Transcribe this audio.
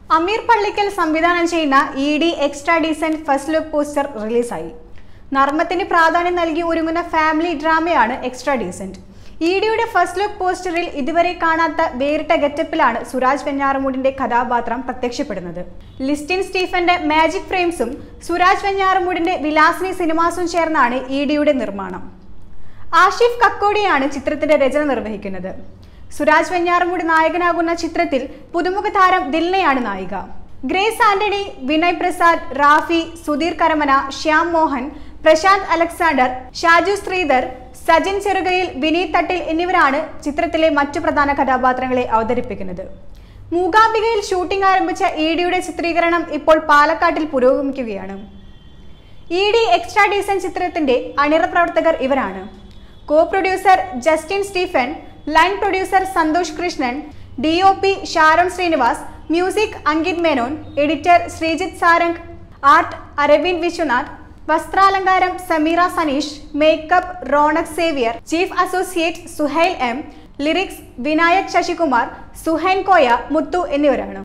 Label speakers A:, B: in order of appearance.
A: അമീർ പള്ളിക്കൽ സംവിധാനം ചെയ്യുന്ന ED extra decent first look poster റിലീസായി. നർമ്മത്തിന് പ്രാധാന്യം നൽകി ഒരുങ്ങുന്ന ഫാമിലി ഡ്രാമയാണ് എക്സ്ട്രാ ഡീസന്റ്. ഇ.ഡിയുടെ ഫസ്റ്റ് ലുക്ക് പോസ്റ്ററിൽ ഇതുവരെ കാണാത്ത വേറിട്ട ഗെറ്റപ്പിലാണ് സുരാജ് വെഞ്ഞാറമൂടിന്റെ കഥാപാത്രം പ്രത്യക്ഷപ്പെടുന്നത്. ലിസ്റ്റിൻ സ്റ്റീഫന്റെ മാജിക് ഫ്രെയിംസും സുരാജ് വെഞ്ഞാറമൂടിന്റെ വിലാസിനി സിനിമാസും ചേർന്നാണ് ഇ.ഡിയുടെ നിർമ്മാണം. ആഷിഫ് കക്കോടിയാണ് ചിത്രത്തിന്റെ രചന നിർവഹിക്കുന്നത്. സുരാജ് വെഞ്ഞാറമൂട് നായകനാകുന്ന ചിത്രത്തിൽ പുതുമുഖ താരം ദിൽനയാണ് നായിക. Grace Antony, Vinay Prasad, Rafi, Sudheer Karamana, Shyam Mohan, Prashanth Alexander, Shaju Sreedhar, Sajin Cherukayil, Vineeth Thattil എന്നിവരാണ് ചിത്രത്തിലെ മറ്റു പ്രധാന കഥാപാത്രങ്ങളെ അവതരിപ്പിക്കുന്നത്. മൂകാംബികയിൽ ഷൂട്ടിംഗ് ആരംഭിച്ച ഇ.ഡിയുടെ ചിത്രീകരണം ഇപ്പോൾ പാലക്കാട്ടിൽ പുരോഗമിക്കുകയാണ്. ഇ.ഡി എക്സ്ട്രാ ഡീസന്റ് ചിത്രത്തിന്റെ അണിയറ പ്രവർത്തകർ ഇവരാണ്. Co producer Justin Stephen, line producer Santhosh Krishnan, DOP Sharon Srinivas, music Ankit Menon, editor Sreejith Sarang, art Aravind Viswanath, വസ്ത്രാലങ്കാരം Sameera Saneesh, makeup Ronak Xavier, chief associate Suhail M, lyrics Vinayak Sasikumar, Suhain Koya, Muthu എന്നിവരാണ്.